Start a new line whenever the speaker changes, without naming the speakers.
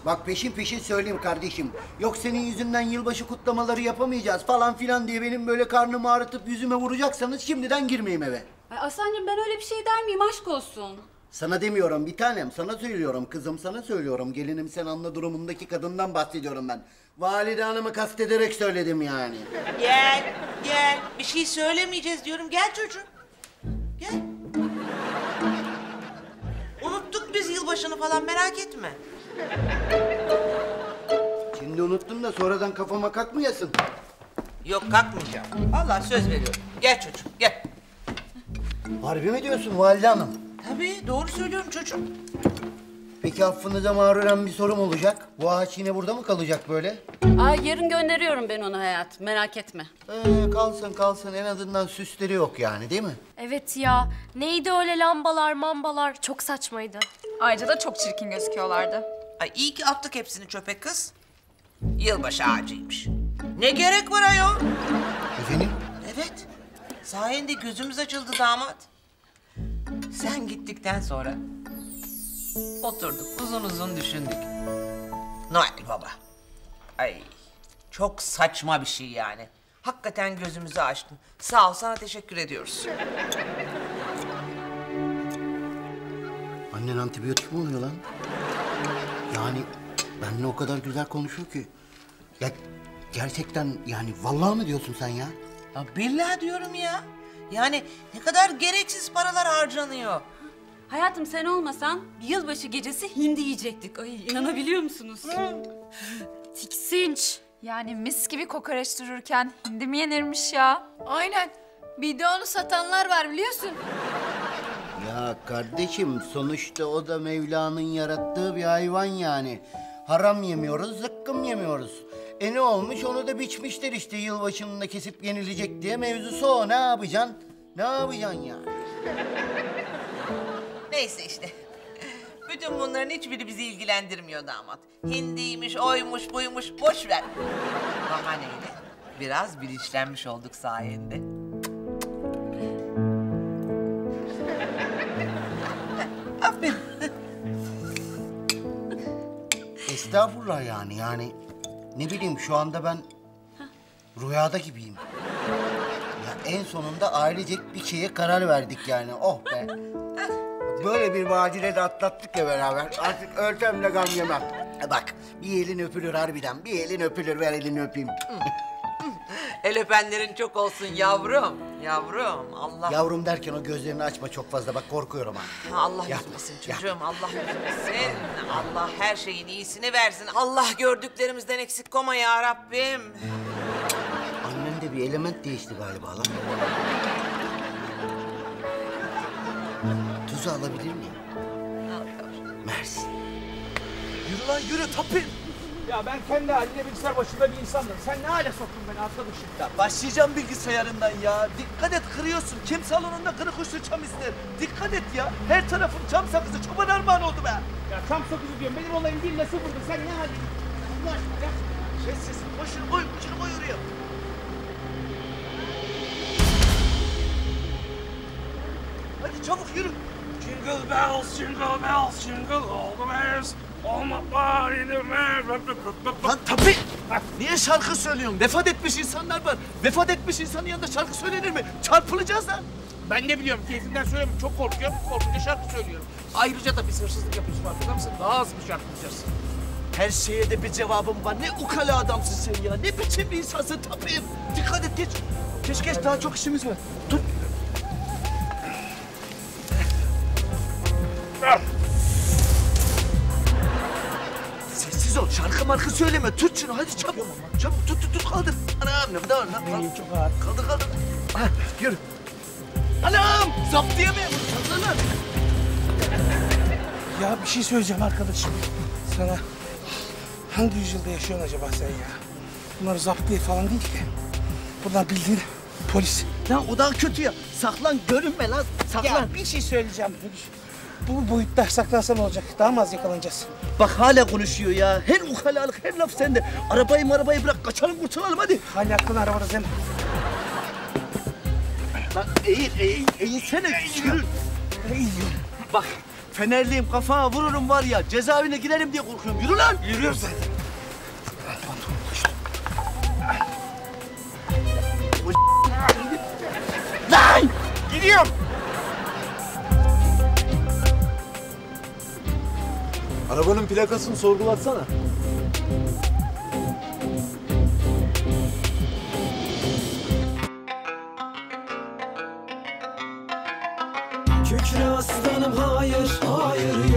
Bak peşin peşin söyleyeyim kardeşim. Yok senin yüzünden yılbaşı kutlamaları yapamayacağız falan filan diye benim böyle karnımı ağrıtıp yüzüme vuracaksanız şimdiden girmeyeyim eve.
Ay Aslancığım ben öyle bir şey der miyim? Aşk olsun.
Sana demiyorum bir tanem, sana söylüyorum kızım, sana söylüyorum. Gelinim sen anla durumundaki kadından bahsediyorum ben. Valide Hanım'ı kastederek söyledim yani.
Gel, gel. Bir şey söylemeyeceğiz diyorum. Gel çocuğum. Gel. Unuttuk biz yılbaşını falan, merak etme.
Şimdi unuttun da sonradan kafama kalkmayasın.
Yok, kalkmayacağım. Vallahi söz veriyorum. Gel çocuğum, gel.
Harbi mi diyorsun Valide Hanım?
Tabii, doğru söylüyorum çocuğum.
Peki affınıza mağruren bir sorum olacak. Bu ağaç yine burada mı kalacak böyle?
Yarın gönderiyorum ben onu hayat. Merak etme.
Kalsın kalsın, en azından süsleri yok yani, değil mi?
Evet ya. Neydi öyle lambalar mambalar? Çok saçmaydı.
Ayrıca da çok çirkin gözüküyorlardı.
Ay iyi ki attık hepsini çöpe kız. Yılbaşı ağacıymış. Ne gerek var ayol?
Efendim?
Evet. Sayende gözümüz açıldı damat. Sen gittikten sonra oturduk uzun uzun düşündük. Noel Baba. Ay çok saçma bir şey yani. Hakikaten gözümüzü açtın. Sağ ol, sana teşekkür ediyoruz.
Annen antibiyotik mi oluyor lan? Yani benimle o kadar güzel konuşuyor ki. Ya gerçekten yani vallahi mı diyorsun sen ya?
Ya billahi diyorum ya. Yani ne kadar gereksiz paralar harcanıyor.
Hayatım sen olmasan bir yılbaşı gecesi hindi yiyecektik. Ay inanabiliyor musunuz?
Tiksinç.
Yani mis gibi kokoreç dururken hindi mi yenirmiş ya?
Aynen. Bir de onu satanlar var biliyorsun.
Ya kardeşim sonuçta o da Mevla'nın yarattığı bir hayvan yani. Haram yemiyoruz, zıkkım yemiyoruz. Ne olmuş, onu da biçmişler işte yılbaşında kesip yenilecek diye, mevzusu o. Ne yapacaksın? Ne yapacaksın yani?
Neyse işte. Bütün bunların hiçbiri bizi ilgilendirmiyor damat. Hindiymiş, oymuş, buymuş, boş ver. Bahaneyle biraz bilinçlenmiş olduk sayende. Aferin.
Estağfurullah yani ne bileyim şu anda ben rüyada gibiyim. Ya en sonunda ailecek bir şeye karar verdik yani, oh be. Böyle bir badire de atlattık ya beraber, artık öltemle gam yemem. Bak bir elin öpülür harbiden, bir elin öpülür, ver elini öpeyim.
El öpenlerin çok olsun yavrum. Yavrum Allah.
Yavrum derken o gözlerini açma çok fazla, bak korkuyorum ha.
Allah
Yapma,
üzmesin
yapma.
çocuğum, Allah üzmesin. Allah her şeyin iyisini versin. Allah gördüklerimizden eksik koma ya Rabbim.
Annen de bir element değişti galiba lan. Tuzu alabilir miyim? Mersi.
Yürü lan yürü tapir. Ya ben kendi haline bilgisayar başında bir insandım. Sen ne hale soktun beni arkadaşım? Ya başlayacağım bilgisayarından ya. Dikkat et, kırıyorsun. Kim salonunda kırık uçlu çam ister? Dikkat et ya. Her tarafım çam sakızı, çoban armağan oldu be. Ya çam sakızı diyorum. Benim olayım değil de sıfırdı. Sen ne halin? Allah aşkına ya. Sessiz. Koşunu koy oraya. Hadi çabuk yürü.
Jingle bells, jingle bells, jingle all the bells. All my body the man.
Lan tabii. Niye şarkı söylüyorsun? Vefat etmiş insanlar var. Vefat etmiş insanın yanında şarkı söylenir mi? Çarpılacağız lan.
Ben de biliyorum, keyfimden söylüyorum. Çok korkuyorum, korkunca şarkı söylüyorum. Ayrıca da biz hırsızlık yapıyoruz, farkında mısın? Daha az mı şarkılayacağız?
Her şeye de bir cevabım var. Ne ukala adamsın sen ya. Ne biçim bir insansın tabii. Dikkat et geç. Geç daha çok işimiz var. Dur. Sessiz ol. Şarkı markı söyleme. Tut şunu. Hadi çabuk. Çabuk tut kaldır. Anam ne kadar lan.
Çok ağır.
Kaldır. Ha, yürü. Anam! Zaptiyemiyorum. Kaldır.
Ya bir şey söyleyeceğim arkadaşım. Sana hangi yüzyılda yaşıyorsun acaba sen ya? Bunlar zaptiye falan değil ki. Bunlar bildiğin polis.
Lan o daha kötü ya. Saklan, görünme lan. Saklan.
Ya bir şey söyleyeceğim. Bu boyutta saklansa ne olacak? Daha mı az yakalanacağız?
Bak hala konuşuyor ya. Her ukalalık, her laf sende. Arabayı bırak, kaçalım kurtulalım hadi.
Hala aklını arabada sen.
Lan eğilsene, yürü.
İyi.
Bak, Fenerliyim, kafana vururum var ya. Cezaevine girerim diye korkuyorum. Yürü lan.
Yürüyoruz zaten.
Lan! Gidiyorum.
Arabanın plakasını sorgulatsana.
Kükre aslanım hayır, hayır